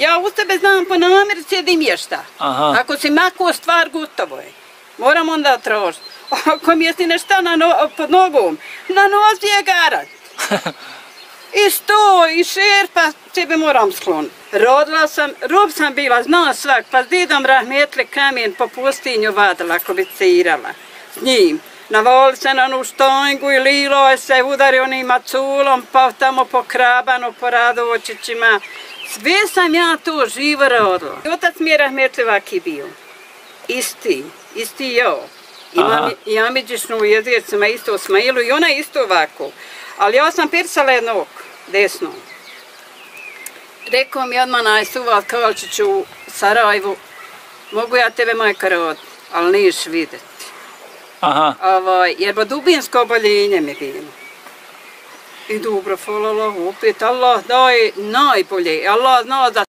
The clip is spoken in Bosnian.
Ja u tebe znam po namjerci jedim ješta. Ako si mako stvar, gotovo je. Moram onda tražiti. Ako mi jesi nešta pod nogom, na nozi je garat. I sto, i šerpa, sebe moram skloniti. Rodila sam, rob sam bila, zna svak, pa s dedom rahmetli kamen po pustinju vadila, kobicirala s njim. Navali se na onu štojngu i lilo je se, udari onim maculom, pa tamo po krabanu, po radovočićima. Sve sam ja to živo rodila. Otac mi je rahmetli vaki bio. Isti ja. Imam iđišnu u jezircima isto Smailu i ona isto ovako. Ali ja sam pirsala jednog, desno. Rekao mi odmah najsuvat Kalčić u Sarajevu, mogu ja tebe majka roditi, ali niješ vidjeti. Jer bo dubinsko oboljenje mi bilo. I dobro, hvala Allahu, opet Allah daje najbolje, Allah zna da